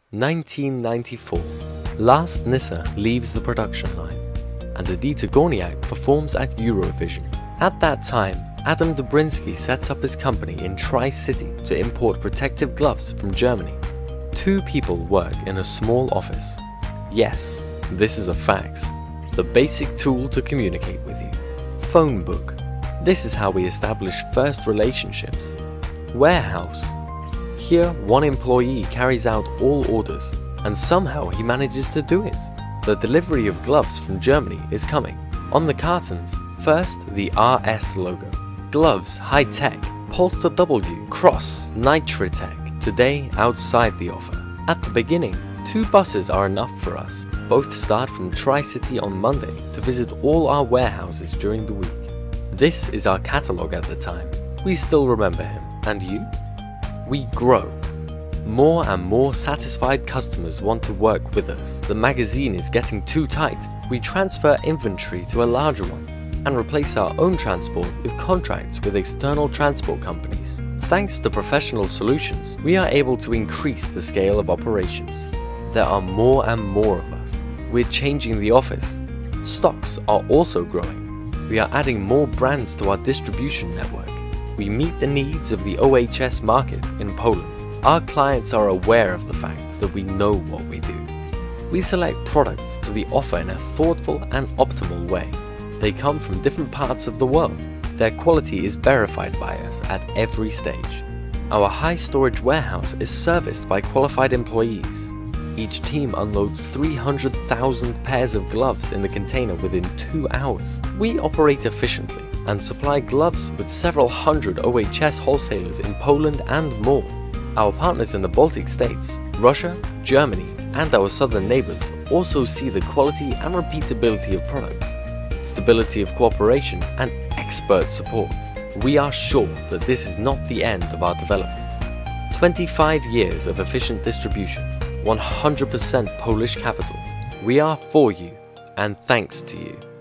1994. Last Nissa leaves the production line, and Edyta Górniak performs at Eurovision. At that time, Adam Dobrinsky sets up his company in Tri-City to import protective gloves from Germany. 2 people work in a small office. Yes, this is a fax, the basic tool to communicate with you. Phone book. This is how we establish first relationships. Warehouse. Here, one employee carries out all orders, and somehow he manages to do it. The delivery of gloves from Germany is coming. On the cartons, first the RS logo. Gloves High-Tech, Polster W, Cross, Nitritech, today outside the offer. At the beginning, 2 buses are enough for us. Both start from Tri-City on Monday to visit all our warehouses during the week. This is our catalogue at the time. We still remember him. And you? We grow. More and more satisfied customers want to work with us. The magazine is getting too tight. We transfer inventory to a larger one and replace our own transport with contracts with external transport companies. Thanks to professional solutions, we are able to increase the scale of operations. There are more and more of us. We're changing the office. Stocks are also growing. We are adding more brands to our distribution network. We meet the needs of the OHS market in Poland. Our clients are aware of the fact that we know what we do. We select products to the offer in a thoughtful and optimal way. They come from different parts of the world. Their quality is verified by us at every stage. Our high storage warehouse is serviced by qualified employees. Each team unloads 300,000 pairs of gloves in the container within 2 hours. We operate efficiently and supply gloves with several hundred OHS wholesalers in Poland and more. Our partners in the Baltic states, Russia, Germany, and our southern neighbors also see the quality and repeatability of products, stability of cooperation, and expert support. We are sure that this is not the end of our development. 25 years of efficient distribution, 100% Polish capital. We are for you, and thanks to you.